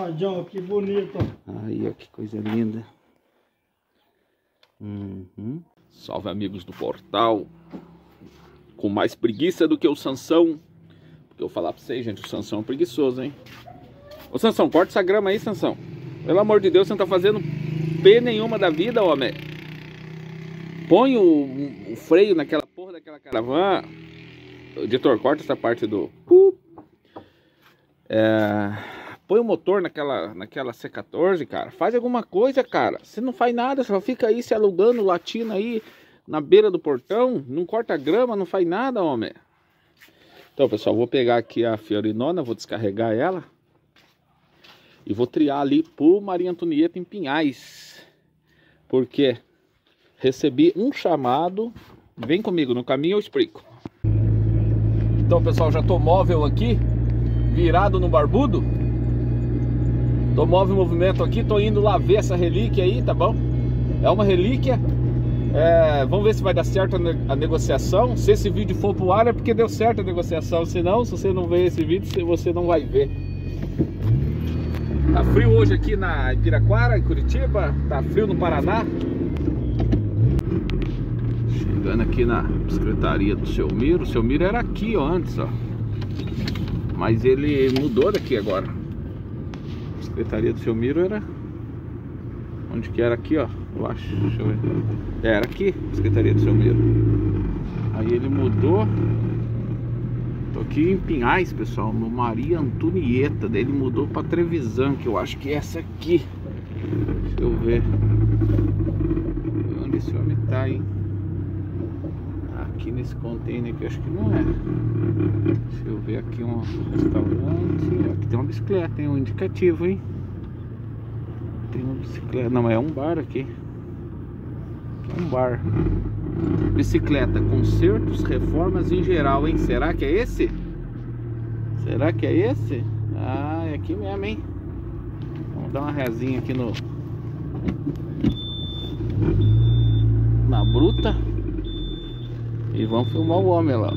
radião, que bonito. Aí, ó, que coisa linda. Salve, amigos do portal. Com mais preguiça do que o Sansão. Porque eu vou falar pra vocês, gente, o Sansão é preguiçoso, hein? Ô, Sansão, corta essa grama aí, Sansão. Pelo amor de Deus, você não tá fazendo P nenhuma da vida, homem. Põe o freio naquela porra daquela caravana. Editor, corta essa parte do... Põe o motor naquela C14, cara. Faz alguma coisa, cara. Você não faz nada, só fica aí se alugando latina aí na beira do portão. Não corta grama, não faz nada, homem. Então, pessoal, vou pegar aqui a Fiorinona, vou descarregar ela. E vou triar ali pro Maria Antonieta em Pinhais. Porque recebi um chamado. Vem comigo, no caminho eu explico. Então, pessoal, já tô móvel aqui, virado no barbudo. Tô móvel em movimento aqui, tô indo lá ver essa relíquia aí, tá bom? É uma relíquia. Vamos ver se vai dar certo a negociação. Se esse vídeo for pro ar é porque deu certo a negociação. Senão, se você não ver esse vídeo, você não vai ver. Tá frio hoje aqui na Ibiraquara, em Curitiba. Tá frio no Paraná. Chegando aqui na secretaria do seu Miro. O seu Miro era aqui, ó, antes, ó. Mas ele mudou daqui agora. A secretaria do seu Miro era... Onde que era? Aqui, ó, eu acho. Deixa eu ver. Era aqui, a secretaria do seu Miro. Aí ele mudou. Tô aqui em Pinhais, pessoal, no Maria Antonieta. Daí ele mudou pra Trevisan, que eu acho que é essa aqui. Deixa eu ver. Onde esse homem tá, hein? Aqui nesse container aqui, acho que não é. Deixa eu ver aqui um restaurante. Aqui tem uma bicicleta, tem um indicativo, hein? Tem uma bicicleta, não, é um bar aqui. É um bar. Bicicleta, consertos, reformas em geral, hein? Será que é esse? Será que é esse? Ah, é aqui mesmo, hein? Vamos dar uma rezinha aqui na bruta. E vamos filmar o homem lá.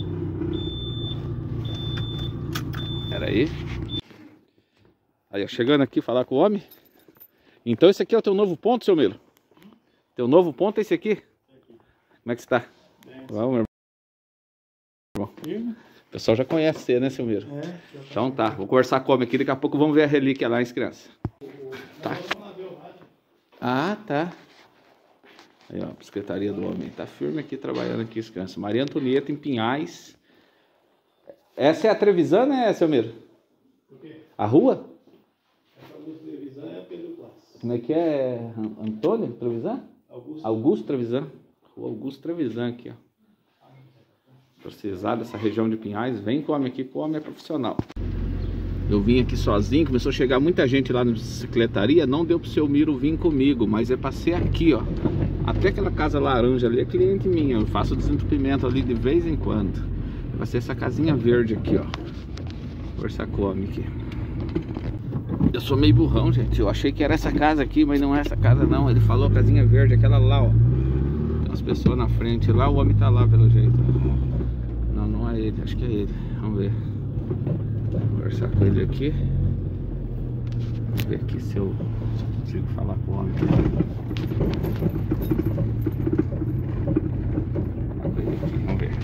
Pera aí. Aí, ó, chegando aqui falar com o homem. Então esse aqui é o teu novo ponto, seu Miro? Teu novo ponto é esse aqui? Como é que você tá? Vamos, meu irmão. O pessoal já conhece você, né, seu Miro? Então tá, vou conversar com o homem aqui. Daqui a pouco vamos ver a relíquia lá, hein, crianças? Tá. Ah, tá. Aí, ó, a secretaria do homem. Tá firme aqui, trabalhando aqui, crianças. Maria Antonieta em Pinhais. Essa é a Trevisan, né, seu Miro? O quê? A rua? Como é que é? Antônio Trevisan? Augusto Trevisan. Rua Augusto Trevisan aqui, ó. Precisar dessa região de Pinhais, vem com o homem aqui, que o homem é profissional. Eu vim aqui sozinho, começou a chegar muita gente lá na bicicletaria, não deu pro seu Miro vir comigo, mas é pra ser aqui, ó. Até aquela casa laranja ali é cliente minha, eu faço desentupimento ali de vez em quando. Vai ser essa casinha verde aqui, ó. Vou conversar com o homem aqui. Eu sou meio burrão, gente. Eu achei que era essa casa aqui, mas não é essa casa não. Ele falou casinha verde, aquela lá, ó. Tem umas pessoas na frente lá, o homem tá lá pelo jeito. Não, não é ele, acho que é ele. Vamos ver. Vou conversar com ele aqui. Vamos ver aqui se eu consigo falar com o homem. Vamos ver.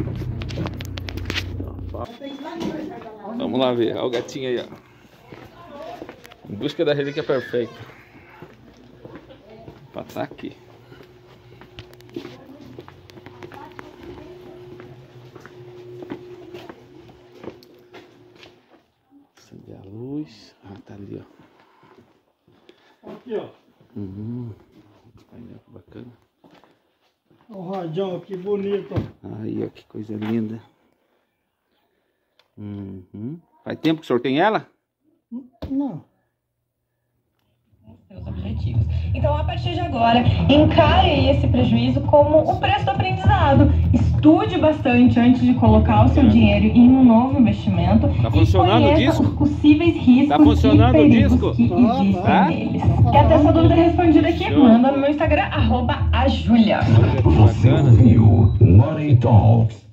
Vamos lá ver. Olha o gatinho aí, ó. Em busca da relíquia perfeita. Pra tá aqui. Acender a luz. Ah, tá ali, ó. Aqui, ó. Painel bacana. O radião, que bonito. Aí, ó, que coisa linda. Faz tempo que o senhor tem ela? Não. Seus objetivos. Então, a partir de agora, encare esse prejuízo como o preço do aprendizado. Estude bastante antes de colocar o seu dinheiro em um novo investimento. Tá funcionando o disco? Os possíveis riscos tá funcionando e perigos o disco? que existem Tá? neles. Quer ter essa dúvida respondida aqui? Show. Manda no meu Instagram, @ajulia. Você ouviu Money Talks.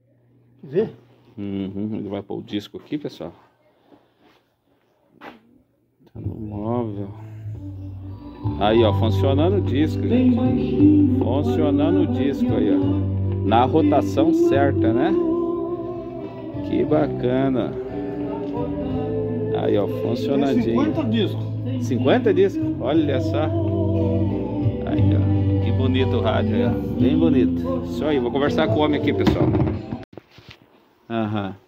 Vê? Ele vai pôr o disco aqui, pessoal. Móvel. Aí, ó, funcionando o disco, gente. Funcionando o disco aí, ó. Na rotação certa, né? Que bacana. Aí, ó, funcionandinho. 50 discos. 50 discos? Olha só. Aí, ó. Que bonito o rádio aí, ó. Bem bonito. Isso aí, vou conversar com o homem aqui, pessoal. Aham.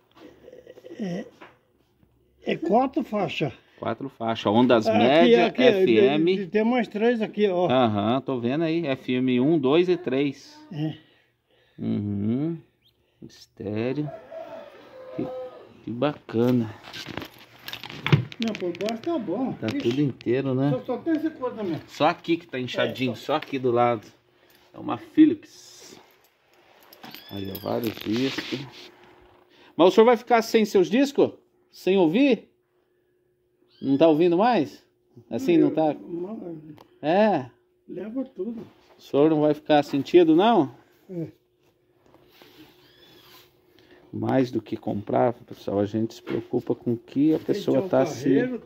É 4 faixas. 4 faixas. Ondas médias, FM. Tem mais 3 aqui, ó. Aham, tô vendo aí. FM 1, 2 e 3. É. Uhum. Estéreo. Que bacana. Não, por baixo tá bom. Tá Ixi, tudo inteiro, né? Só tem essa coisa mesmo. Só aqui que tá inchadinho, só aqui do lado. É uma Philips. Aí, ó, vários discos. Mas o senhor vai ficar sem seus discos? Sem ouvir? Não tá ouvindo mais? Assim, não tá... É. Leva tudo. O senhor não vai ficar sentido, não? É. Mais do que comprar, pessoal, a gente se preocupa com o que a pessoa Tem tá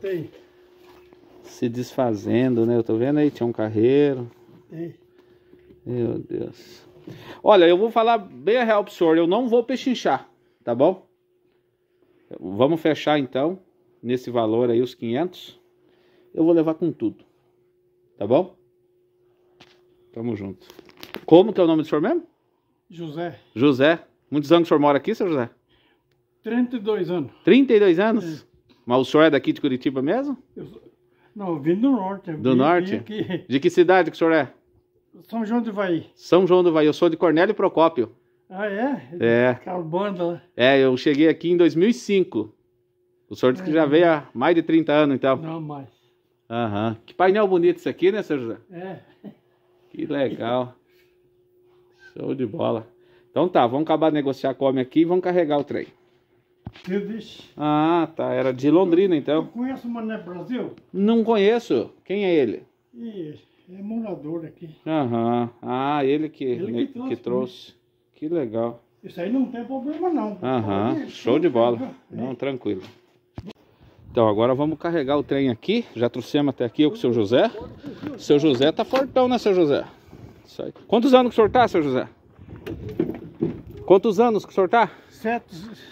se desfazendo, né? Eu tô vendo aí, tinha um carreiro. Tem. Meu Deus. Olha, eu vou falar bem a real pro senhor, eu não vou pechinchar, tá bom? Vamos fechar então, nesse valor aí, os 500. Eu vou levar com tudo, tá bom? Tamo junto. Como que é o nome do senhor mesmo? José. José. Muitos anos que o senhor mora aqui, seu José? 32 anos. 32 anos? Mas o senhor é daqui de Curitiba mesmo? Não, eu vim do norte. Do norte? Aqui. De que cidade que o senhor é? São João do Ivaí. São João do Ivaí. Eu sou de Cornélio Procópio. Ah, é? É. Aquela banda lá. É, eu cheguei aqui em 2005. O senhor disse que já veio há mais de 30 anos, então. Não, mais. Aham. Que painel bonito isso aqui, né, seu José? É. Que legal. Show de bola. Então tá, vamos acabar de negociar com o homem aqui e vamos carregar o trem. Eu disse. Ah, tá. Era de Londrina, Eu então. conheço o Mané Brasil? Não conheço. Quem é ele? E é morador aqui. Aham. Ah, ele que Ele que trouxe. Que legal. Isso aí não tem problema não. Aham. Pode- Show de bola. É. Não, tranquilo. Então, agora vamos carregar o trem aqui. Já trouxemos até aqui com o seu José. O seu José tá fortão, né, seu José? Isso aí. Quantos anos que o senhor tá, seu José? Quantos anos que o senhor tá? 7.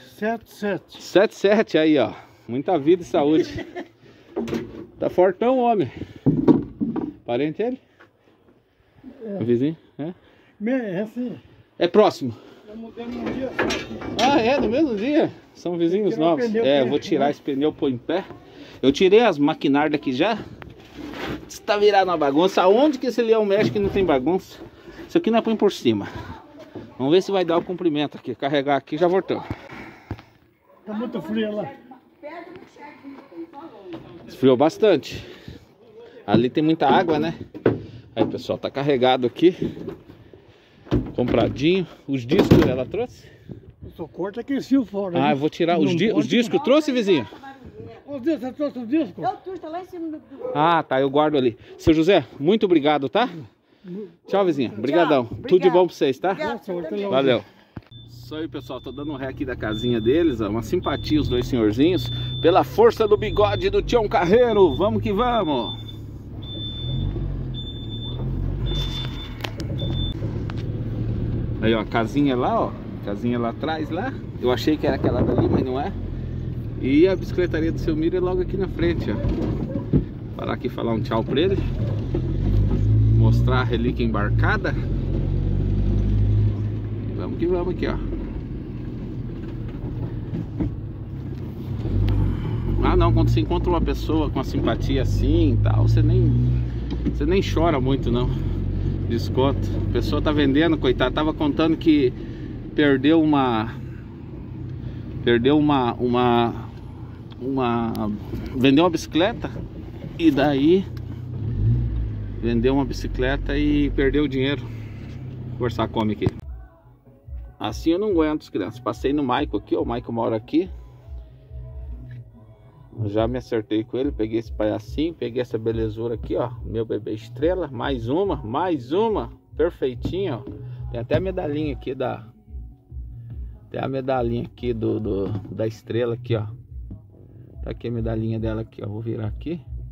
7, aí, ó. Muita vida e saúde. Tá fortão, homem. Parente ele? É. Vizinho? É? É assim. É próximo. Eu mudei num dia só aqui. Ah, é? No mesmo dia? São vizinhos Tirar o novos. pneu É, eu pra- vou tirar esse pneu, pôr em pé. Eu tirei as maquinárias daqui já. Está virado uma bagunça. Aonde que esse leão mexe que não tem bagunça? Isso aqui não é põe por cima. Vamos ver se vai dar o comprimento aqui. Carregar aqui e já voltamos. Tá muito frio lá. Esfriou bastante. Ali tem muita água, né? Aí, pessoal, tá carregado aqui. Compradinho. Os discos ela trouxe? Eu só corto aquele fio fora. Ah, né? eu vou tirar Não os pode- discos. Trouxe, vizinho? Ô, Deus, você trouxe o disco? Eu trouxe, tá lá em cima do... Ah, tá, eu guardo ali. Seu José, muito obrigado, tá? Tchau, vizinha. Obrigadão. Obrigado. Tudo de bom pra vocês, tá? Nossa, eu Valeu. Isso aí, pessoal. Tô dando um ré aqui da casinha deles. Ó, uma simpatia os dois senhorzinhos. Pela força do bigode do Tião Carreiro. Vamos que vamos. Aí, ó, a casinha lá, ó. Casinha lá atrás, lá. Eu achei que era aquela dali, mas não é. E a bicicletaria do seu Miro é logo aqui na frente, ó. Parar aqui e falar um tchau pra ele. Mostrar a relíquia embarcada. Vamos que vamos aqui, ó. Ah não, quando você encontra uma pessoa com a simpatia assim e tal, você nem chora muito não. Desconto. A pessoa tá vendendo, coitado, tava contando que vendeu uma bicicleta e daí vendeu uma bicicleta e perdeu o dinheiro. Vou conversar com o homem aqui. Assim eu não aguento, as crianças. Passei no Maico aqui, ó. O Maico mora aqui. Eu já me acertei com ele. Peguei esse palhacinho, peguei essa belezura aqui, ó. Meu bebê estrela. Mais uma. Perfeitinha, ó. Tem até a medalhinha aqui da... Tem a medalhinha aqui da estrela aqui, ó. Tá aqui a medalhinha dela aqui, ó. Vou virar aqui.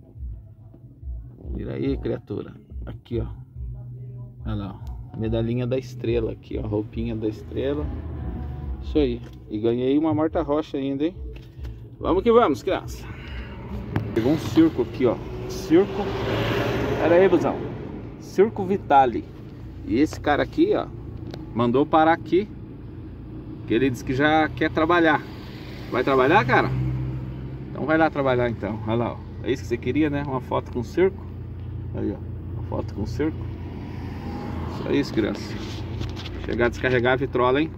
Vira aí, criatura. Aqui, ó. Olha lá, ó. Medalhinha da estrela aqui, ó. Roupinha da estrela. Isso aí. E ganhei uma Marta Rocha ainda, hein? Vamos que vamos, criança. Pegou um circo aqui, ó. Circo. Pera aí, busão. Circo Vitale. E esse cara aqui, ó, mandou parar aqui. Que ele disse que já quer trabalhar. Vai trabalhar, cara? Então vai lá trabalhar então. Olha lá, ó. É isso que você queria, né? Uma foto com circo. Aí, ó. Uma foto com circo. Só isso, criança. Chegar a descarregar a vitrola, hein?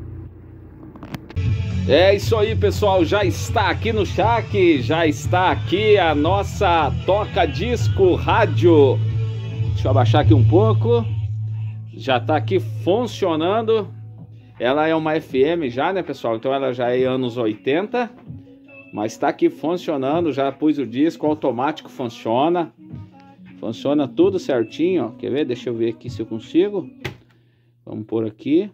É isso aí, pessoal. Já está aqui no chat. Já está aqui a nossa toca-disco rádio. Deixa eu abaixar aqui um pouco. Já está aqui funcionando. Ela é uma FM já, né, pessoal? Então ela já é anos 80. Mas está aqui funcionando. Já pus o disco, automático funciona. Funciona tudo certinho, ó. Quer ver? Deixa eu ver aqui se eu consigo. Vamos pôr aqui.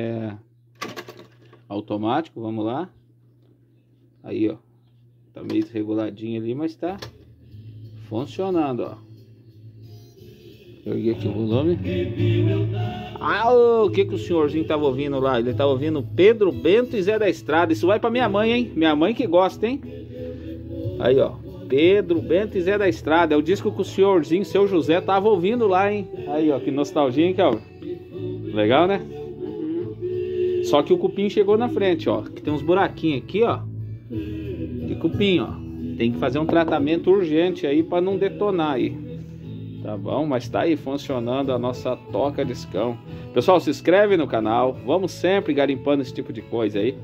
Automático, vamos lá. Aí, ó. Tá meio desreguladinho ali, mas tá funcionando, ó. Joguei aqui o volume. Ah, o que o senhorzinho tava ouvindo lá? Ele tava ouvindo Pedro Bento e Zé da Estrada. Isso vai pra minha mãe, hein? Minha mãe que gosta, hein? Aí, ó. Pedro Bento e Zé da Estrada. É o disco que o senhorzinho, seu José, tava ouvindo lá, hein? Aí, ó. Que nostalgia, hein, Calvin? Legal, né? Só que o cupim chegou na frente, ó. Que tem uns buraquinhos aqui, ó. De cupim, ó. Tem que fazer um tratamento urgente aí pra não detonar aí. Tá bom? Mas tá aí funcionando a nossa toca-discão. Pessoal, se inscreve no canal. Vamos sempre garimpando esse tipo de coisa aí.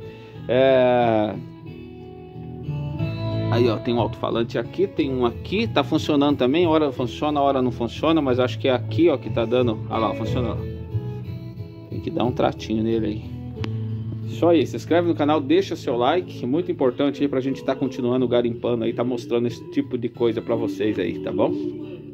Aí, ó, tem um alto-falante aqui, tem um aqui, tá funcionando também. Hora funciona, hora não funciona, mas acho que é aqui, ó, que tá dando. Olha lá, funcionou. Tem que dar um tratinho nele aí. Isso aí, se inscreve no canal, deixa seu like, muito importante aí pra gente tá continuando garimpando aí, tá mostrando esse tipo de coisa pra vocês aí, tá bom?